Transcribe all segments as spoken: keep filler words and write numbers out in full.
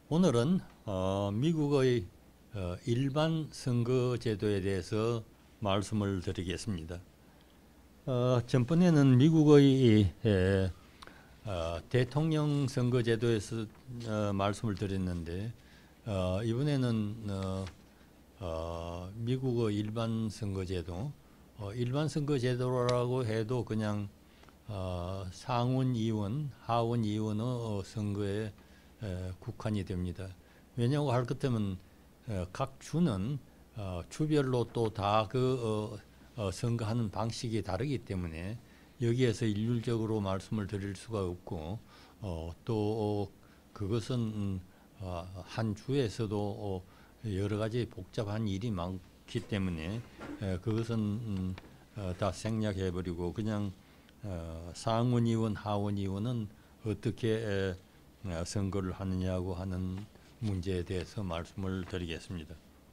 오늘은 어, 미국의 어, 일반 선거제도에 대해서 말씀을 드리겠습니다. 어, 전번에는 미국의 에, 어, 대통령 선거제도에서 어, 말씀을 드렸는데 어, 이번에는 어, 어, 미국의 일반 선거제도, 어, 일반 선거제도라고 해도 그냥 어, 상원 의원, 하원 의원의 어, 선거에 에, 국한이 됩니다. 왜냐고 할 것 같으면 어, 각 주는 어, 주별로 또 다 그 어, 어, 선거하는 방식이 다르기 때문에 여기에서 일률적으로 말씀을 드릴 수가 없고 어, 또 그것은 음, 어, 한 주에서도 어, 여러 가지 복잡한 일이 많기 때문에 에, 그것은 음, 어, 다 생략해버리고 그냥 어, 상원 의원, 하원 의원은 어떻게 에, 어, 선거를 하느냐고 하는 문제에 대해서 말씀을 드리겠습니다.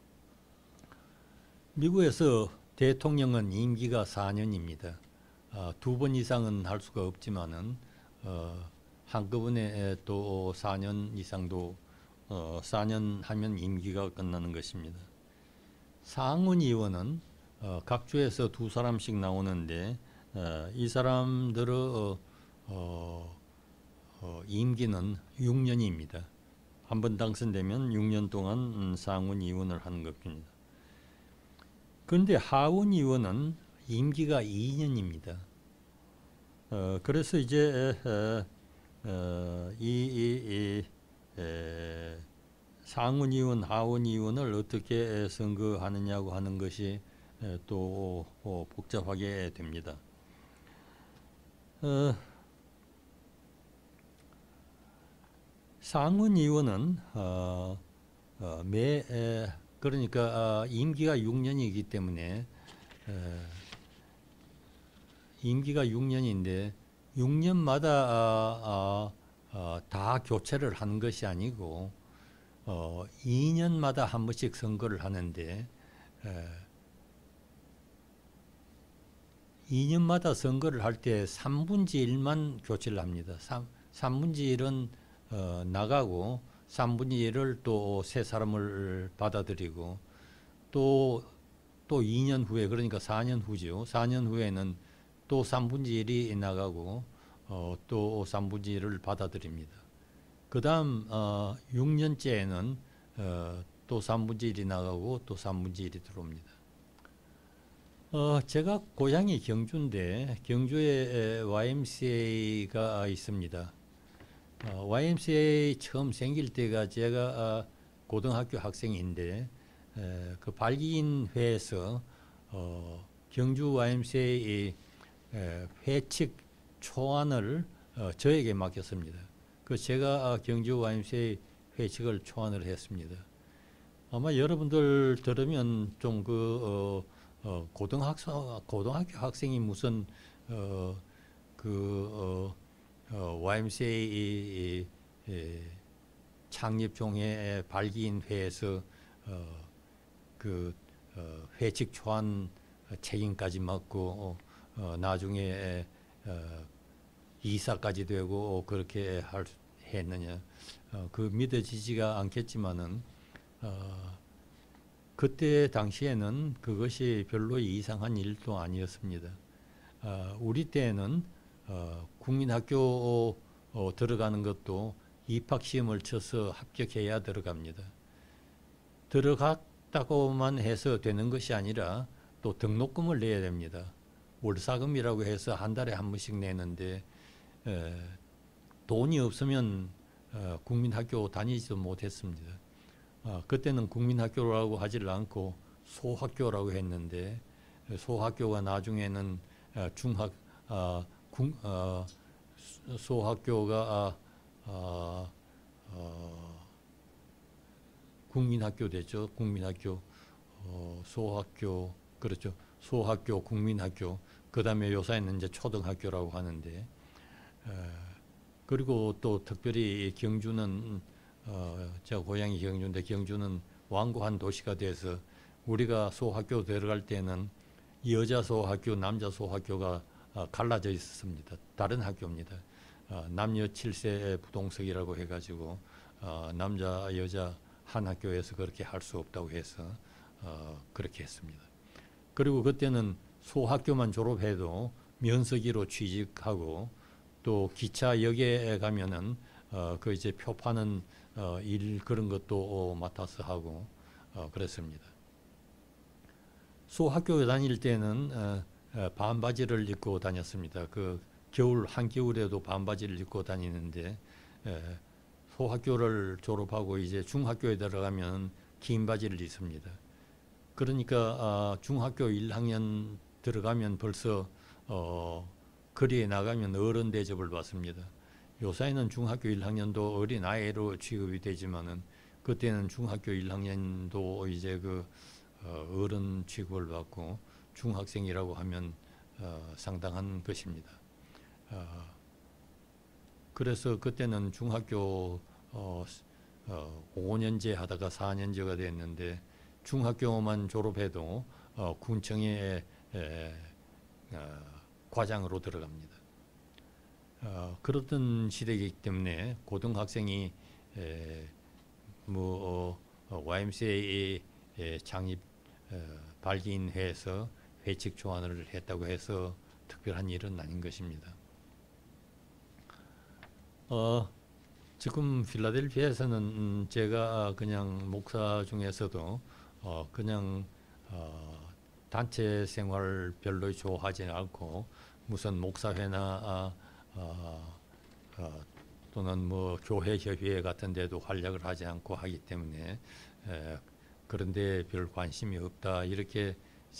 미국에서 대통령은 임기가 사 년입니다. 어, 두 번 이상은 할 수가 없지만은 어, 한꺼번에 또 사 년 이상도 어, 사 년 하면 임기가 끝나는 것입니다. 상원 의원은 어, 각 주에서 두 사람씩 나오는데 어, 이 사람들의 어, 어, 어, 임기는 육 년입니다. 한 번 당선되면 육 년 동안 음, 상원 의원을 하는 것입니다. 그런데 하원 의원은 임기가 이 년입니다. 어, 그래서 이제 에, 어, 이, 이, 이 에, 상원 의원, 하원 의원을 어떻게 선거하느냐고 하는 것이 에, 또 어, 복잡하게 됩니다. 어, 상원 의원은 어, 어, 매 에, 그러니까 어, 임기가 육 년이기 때문에 에, 임기가 육 년인데 육 년마다 어, 어, 어, 다 교체를 하는 것이 아니고 어, 이 년마다 한 번씩 선거를 하는데 에, 이 년마다 선거를 할 때 삼분의 일만 교체를 합니다. 삼분의 일은 어, 나가고 삼분의 일을 또 새 사람을 받아들이고 또 또 이 년 후에 그러니까 사 년 후죠. 사 년 후에는 또 삼분의 일이 나가고 어, 또 삼분의 일을 받아들입니다. 그 다음 어, 육 년째에는 어, 또 삼분의 일이 나가고 또 삼분의 일이 들어옵니다. 어, 제가 고향이 경주인데 경주에 와이엠씨에이가 있습니다. 어, 와이엠씨에이 처음 생길 때가 제가 어, 고등학교 학생인데 에, 그 발기인회에서 어, 경주 와이엠씨에이 에, 회칙 초안을 어, 저에게 맡겼습니다. 그 제가 어, 경주 와이엠씨에이 회칙을 초안을 했습니다. 아마 여러분들 들으면 좀 그 어, 어, 고등학생 고등학교 학생이 무슨 어, 그 어, 어, 와이엠씨에이 창립 종회 발기인 회에서 어, 그 어, 회칙 초안 책임까지 맡고 어, 어, 나중에 어, 이사까지 되고 그렇게 할, 했느냐 어, 그 믿어지지가 않겠지만은 어, 그때 당시에는 그것이 별로 이상한 일도 아니었습니다. 어, 우리 때에는 어, 국민학교 어, 들어가는 것도 입학시험을 쳐서 합격해야 들어갑니다. 들어갔다고만 해서 되는 것이 아니라 또 등록금을 내야 됩니다. 월사금이라고 해서 한 달에 한 번씩 내는데 에, 돈이 없으면 어, 국민학교 다니지도 못했습니다. 어, 그때는 국민학교라고 하질 않고 소학교라고 했는데 소학교가 나중에는 어, 중학 어, 군, 어, 소학교가 어, 어, 국민학교 됐죠. 국민학교, 어, 소학교, 그렇죠. 소학교, 국민학교. 그 다음에 요새는 이제 초등학교라고 하는데, 에, 그리고 또 특별히 경주는 어, 제가 고향이 경주인데 경주는 완고한 도시가 돼서 우리가 소학교 들어갈 때는 여자 소학교, 남자 소학교가 어, 갈라져 있었습니다. 다른 학교입니다. 어, 남녀 칠 세 부동석이라고 해가지고 어, 남자 여자 한 학교에서 그렇게 할 수 없다고 해서 어, 그렇게 했습니다. 그리고 그때는 소학교만 졸업해도 면석이로 취직하고 또 기차역에 가면은 어, 그 이제 표 파는 어, 일 그런 것도 맡아서 하고 어, 그랬습니다. 소학교 다닐 때는 어, 어, 반바지를 입고 다녔습니다. 그 겨울 한겨울에도 반바지를 입고 다니는데 에, 소학교를 졸업하고 이제 중학교에 들어가면 긴 바지를 입습니다. 그러니까 아, 중학교 일 학년 들어가면 벌써 어, 거리에 나가면 어른 대접을 받습니다. 요사이는 중학교 일 학년도 어린 아이로 취급이 되지만은 그때는 중학교 일 학년도 이제 그 어, 어른 취급을 받고 중학생이라고 하면 어, 상당한 것입니다. 어, 그래서 그때는 중학교 어, 어, 오 년제 하다가 사 년제가 됐는데 중학교만 졸업해도 어, 군청에 에, 어, 과장으로 들어갑니다. 어, 그렇던 시대이기 때문에 고등학생이 에, 뭐 어, 와이엠씨에이 창립 어, 발기인회에서 회칙 조안을 했다고 해서 특별한 일은 아닌 것입니다. 어, 지금 필라델피아에서는 음, 제가 그냥 목사 중에서도 어, 그냥 어, 단체 생활 별로 좋아하지 않고 무슨 목사회나 아, 어, 어, 또는 뭐 교회 협의회 같은 데도 활약을 하지 않고 하기 때문에 에, 그런데 별 관심이 없다 이렇게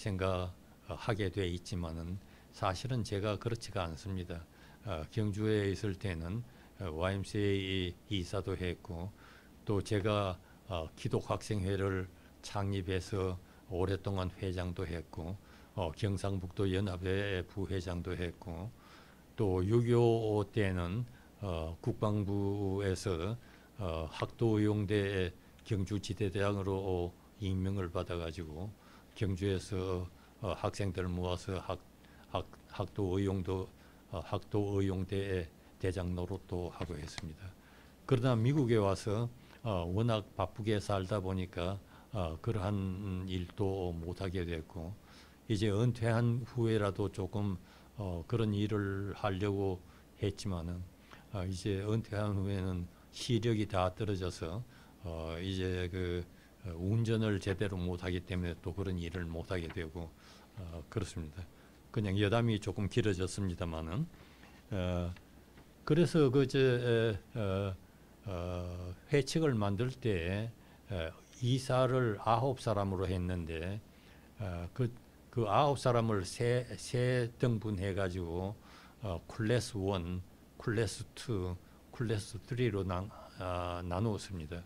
생각하게 돼 있지만은 사실은 제가 그렇지가 않습니다. 어, 경주에 있을 때는 와이엠씨에이 이사도 했고 또 제가 어, 기독학생회를 창립해서 오랫동안 회장도 했고 어, 경상북도 연합회 부회장도 했고 또 육이오 때는 어, 국방부에서 어, 학도의용대 경주지대대장으로 임명을 받아가지고 경주에서 어, 학생들 모아서 학, 학, 학도의용도 어, 학도의용대 대장 노릇도 하고 했습니다. 그러다 미국에 와서 어, 워낙 바쁘게 살다 보니까 어, 그러한 일도 못하게 됐고 이제 은퇴한 후에라도 조금 어, 그런 일을 하려고 했지만은 어, 이제 은퇴한 후에는 시력이 다 떨어져서 어, 이제 그 어, 운전을 제대로 못하기 때문에 또 그런 일을 못하게 되고 어, 그렇습니다. 그냥 여담이 조금 길어졌습니다만은 어, 그래서 그저 어, 어, 회칙을 만들 때 어, 이사를 아홉 사람으로 했는데 어, 그, 그 아홉 사람을 세, 세 등분해 가지고 어, 클래스 일, 클래스 이, 클래스 삼로 나, 아, 나누었습니다.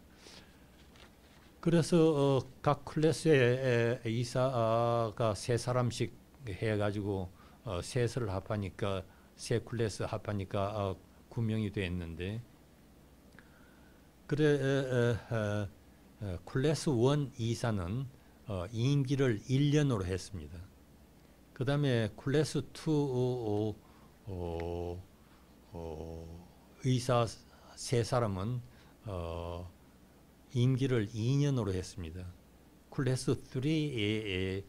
그래서 어, 각 클래스에 이사가 세 사람씩 해가지고 어, 셋을 합하니까 세 클래스 합하니까 어, 구 명이 됐는데 그래 어, 어, 어, 클래스 일 이사는 어, 임기를 일 년으로 했습니다. 그 다음에 클래스 이 어, 어, 어, 의사 세 사람은 어, 임기를 이 년으로 했습니다. 클래스 삼의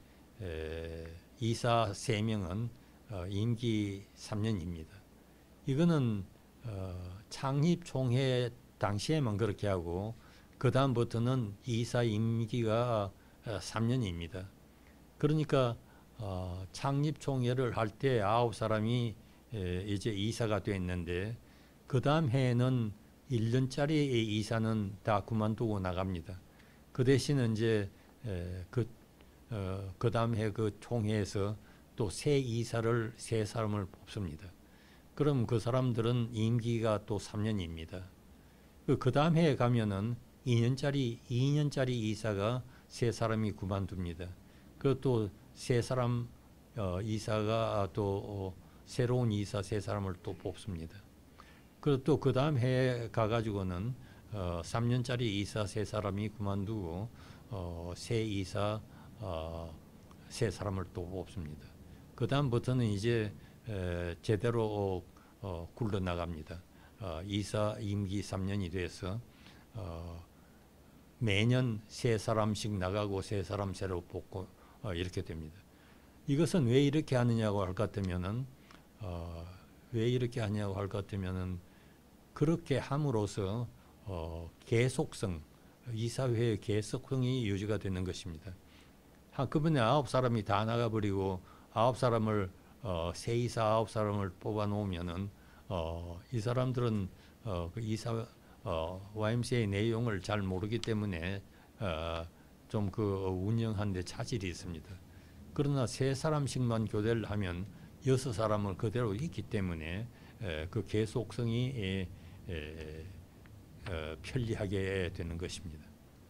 이사 세 명은 어, 임기 삼 년입니다. 이거는 어, 창립 총회 당시에만 그렇게 하고 그 다음부터는 이사 임기가 어, 삼 년입니다. 그러니까 어, 창립 총회를 할 때 아홉 사람이 에, 이제 이사가 됐는데 그 다음 해에는 일 년짜리 이사는 다 그만두고 나갑니다. 그 대신 이제 에, 그, 어, 그 다음 해 그 총회에서 또 새 이사를 세 사람을 뽑습니다. 그럼 그 사람들은 임기가 또 삼 년입니다. 그 다음 해에 가면은 이 년짜리 이 년짜리 이사가 세 사람이 그만둡니다. 그것도 세 사람 어, 이사가 또 어, 새로운 이사 세 사람을 또 뽑습니다. 그리고 또 그 다음 해에 가가지고는 어, 삼 년짜리 이사 세 사람이 그만두고 어, 새 이사 어, 세 사람을 또 뽑습니다. 그 다음부터는 이제 에, 제대로 어, 굴러나갑니다. 어, 이사 임기 삼 년이 돼서 어, 매년 세 사람씩 나가고 세 사람 새로 뽑고 어, 이렇게 됩니다. 이것은 왜 이렇게 하느냐고 할 것 같으면은 어, 왜 이렇게 하냐고 할 것 같으면은 그렇게 함으로써 어, 계속성, 이사회의 계속성이 유지가 되는 것입니다. 한꺼번에 아홉 사람이 다 나가버리고 아홉 사람을 어, 새 이사 아홉 사람을 뽑아 놓으면은 어, 이 사람들은 어, 그 이사 어, 와이엠씨에이 내용을 잘 모르기 때문에 어, 좀 그 운영하는데 차질이 있습니다. 그러나 세 사람씩만 교대를 하면 여섯 사람은 그대로 있기 때문에 에, 그 계속성이 에, 에, 어, 편리하게 되는 것입니다.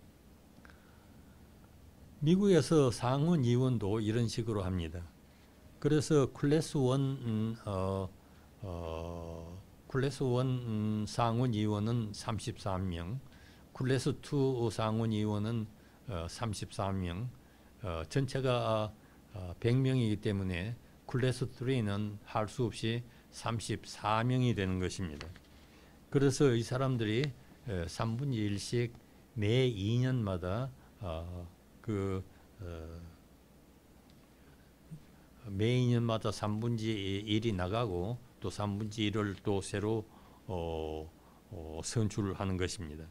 미국에서 상원 의원도 이런 식으로 합니다. 그래서 클래스 일 음, 어, 어, 클래스 일 음, 상원 의원은 삼십삼 명, 클래스 이 상원 의원은 어, 삼십삼 명, 어, 전체가 어, 백 명이기 때문에 클래스 삼은 할 수 없이 삼십사 명이 되는 것입니다. 그래서 이 사람들이 삼분의 일씩 매 이 년마다 어, 그 어, 매 이 년마다 삼분의 일이 나가고 또 삼분의 일을 또 새로 어, 어, 선출하는 것입니다.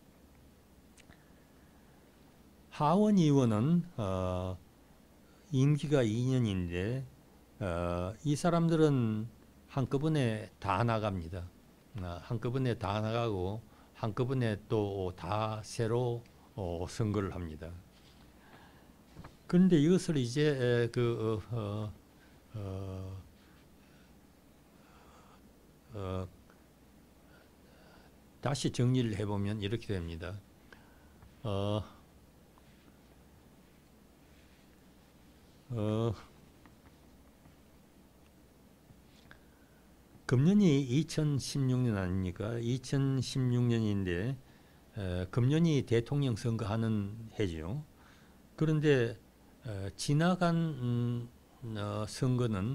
하원 의원은 어, 임기가 이 년인데 어, 이 사람들은 한꺼번에 다 나갑니다. 어, 한꺼번에 다 나가고 한꺼번에 또 다 새로 어, 선거를 합니다. 그런데 이것을 이제 그 어, 어, 어, 다시 정리를 해보면 이렇게 됩니다. 어, 어, 금년이 이천십육 년 아닙니까? 이천십육 년인데 에, 금년이 대통령 선거하는 해죠. 그런데 에, 지나간 음, 어, 선거는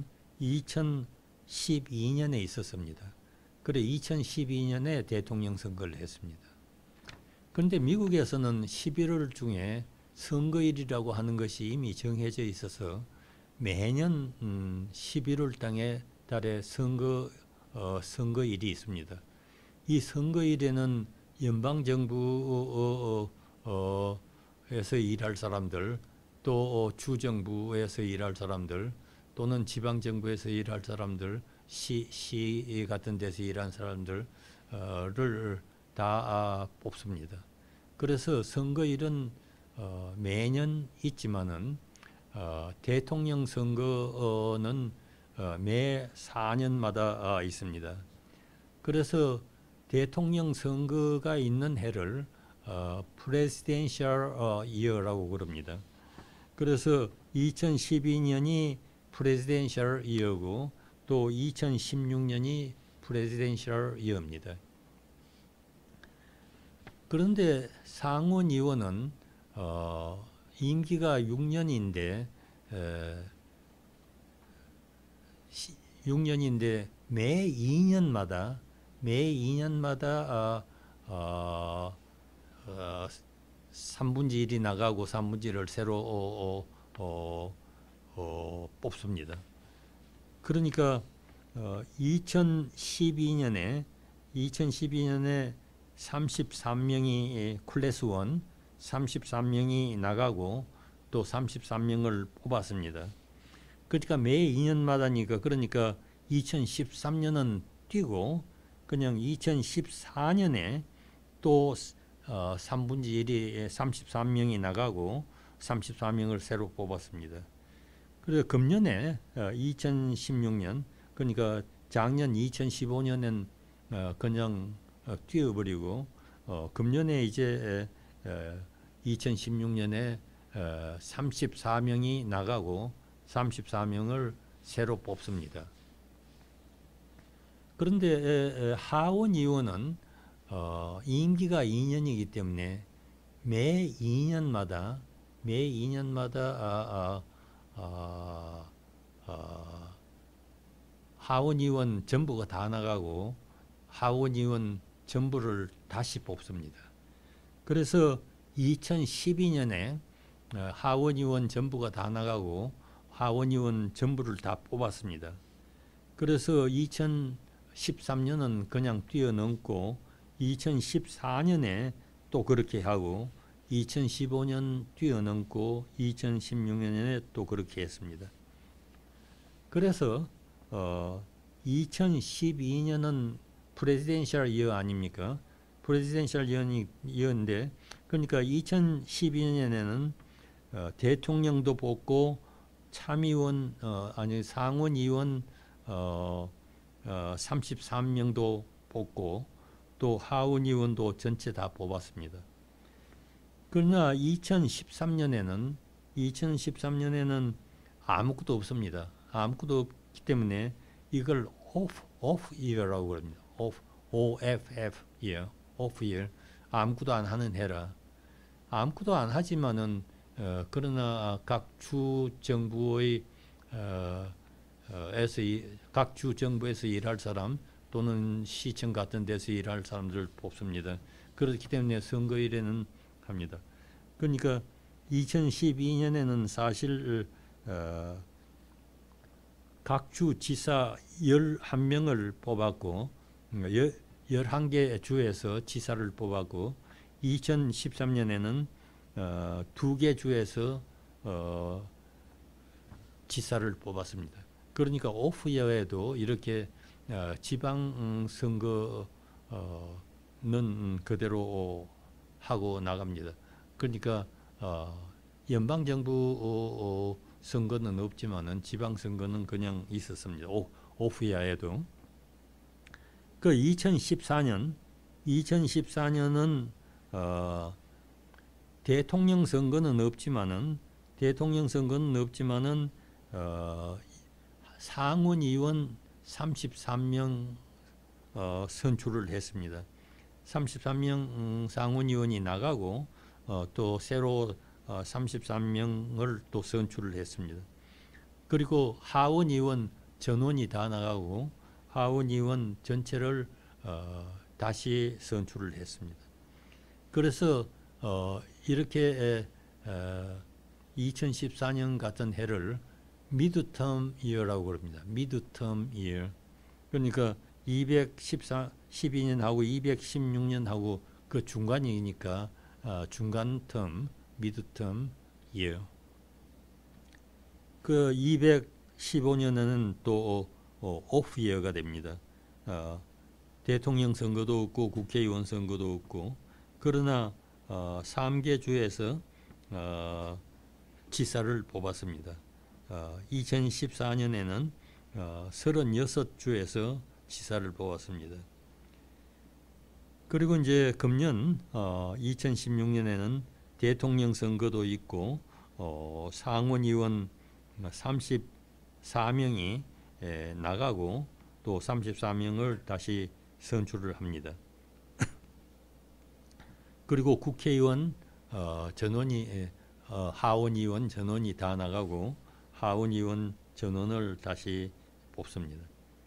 이천십이 년에 있었습니다. 그래 이천십이 년에 대통령 선거를 했습니다. 그런데 미국에서는 십일월 중에 선거일이라고 하는 것이 이미 정해져 있어서 매년 음, 십일월 달에 달에 선거 어, 선거일이 있습니다. 이 선거일에는 연방 정부에서 어, 어, 일할 사람들, 또 주정부에서 일할 사람들, 또는 지방 정부에서 일할 사람들, 시, 시 같은 데서 일한 사람들을 다 뽑습니다. 그래서 선거일은 어, 매년 있지만은 어, 대통령 선거는 어, 매 사 년마다 어, 있습니다. 그래서 대통령 선거가 있는 해를 어, Presidential Year라고 그럽니다. 그래서 이천십이 년이 Presidential Year고 또 이천십육 년이 Presidential Year입니다. 그런데 상원 의원은 어, 임기가 육 년인데 에, 육 년인데 매 이 년마다 매 이 년마다 어, 어, 어, 삼분의 일이 나가고 삼분의 일을 새로 어, 어, 어, 뽑습니다. 그러니까 어, 이천십이 년에 이천십이 년에 삼십삼 명이 클래스 일, 삼십삼 명이 나가고 또 삼십삼 명을 뽑았습니다. 그러니까 매 이 년마다니까 그러니까 이천십삼 년은 뛰고 그냥 이천십사 년에 또 어, 삼분의 일이 삼십삼 명이 나가고 삼십사 명을 새로 뽑았습니다. 그래서 금년에 어, 이천십육 년 그러니까 작년 이천십오 년엔 어, 그냥 어, 뛰어버리고 어, 금년에 이제 에, 에, 이천십육 년에 에, 삼십사 명이 나가고 삼십사 명을 새로 뽑습니다. 그런데 에, 에, 하원 의원은 어, 임기가 이 년이기 때문에 매 이 년마다 매 이 년마다 아, 아, 아, 아, 하원 의원 전부가 다 나가고 하원의원 전부를 다시 뽑습니다. 그래서 이천십이 년에 하원의원 전부가 다 나가고 하원의원 전부를 다 뽑았습니다. 그래서 이천십삼 년은 그냥 뛰어넘고 이천십사 년에 또 그렇게 하고 이천십오 년 뛰어넘고 이천십육 년에 또 그렇게 했습니다. 그래서 어, 이천십이 년은 프레지덴셜 이어 아닙니까? 프레지덴셜 이어인데 그러니까 이천십이 년에는 어, 대통령도 뽑고 참의원 어, 아니 상원의원 어, 어, 삼십삼 명도 뽑고 또 하원의원도 전체 다 뽑았습니다. 그러나 이천십삼 년에는 이천십삼 년에는 아무것도 없습니다. 아무것도 없기 때문에 이걸 off off year라고 합니다. off off year off year 아무것도 안 하는 해라. 아무것도 안 하지만은 어, 그러나 각 주 정부의 어, 어, 에서 각 주 정부에서 일할 사람 또는 시청 같은 데서 일할 사람들을 뽑습니다. 그렇기 때문에 선거일에는 합니다. 그러니까 이천십이 년에는 사실 어, 각 주 지사 십일 명을 뽑았고 열한 개 주에서 지사를 뽑았고 이천십삼 년에는 어, 두 개 주에서 어, 지사를 뽑았습니다. 그러니까 오프이어에도 이렇게 어, 지방선거는 그대로 하고 나갑니다. 그러니까 어, 연방정부 선거는 없지만은 지방선거는 그냥 있었습니다. 오, 오프이어에도. 그 이천십사 년, 이천십사 년은 어, 대통령 선거는 없지만은 대통령 선거는 없지만은 어, 상원의원 삼십삼 명 어, 선출을 했습니다. 삼십삼 명 음, 상원의원이 나가고 어, 또 새로 어, 삼십삼 명을 또 선출을 했습니다. 그리고 하원의원 전원이 다 나가고 하원의원 전체를 어, 다시 선출을 했습니다. 그래서 어, 이렇게 에, 이천십사 년 같은 해를 미드텀 이어라고 그럽니다. 미드텀 이어. 그러니까 이백십이 년하고 이백십육 년하고 그 중간이니까 어, 중간 텀, 미드텀 이어. 그 이백십오 년에는 또 어, 오프 이어가 됩니다. 어, 대통령 선거도 없고 국회의원 선거도 없고 그러나 어, 세 개 주에서 어, 지사를 뽑았습니다. 어, 이천십사 년에는 어, 삼십육 주에서 지사를 뽑았습니다. 그리고 이제 금년 어, 이천십육 년에는 대통령 선거도 있고 어, 상원의원 삼십사 명이 에, 나가고 또 삼십사 명을 다시 선출을 합니다. 그리고 국회의원 어, 전원이 어, 하원의원 전원이 다 나가고 하원의원 전원을 다시 뽑습니다.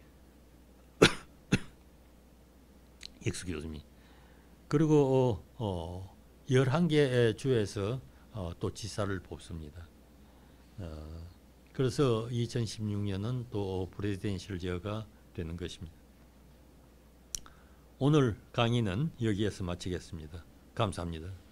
Excuse me. 그리고 어, 어, 열한 개 주에서 어, 또 지사를 뽑습니다. 어, 그래서 이천십육 년은 또 프레지덴셜 제어가 되는 것입니다. 오늘 강의는 여기에서 마치겠습니다. 감사합니다.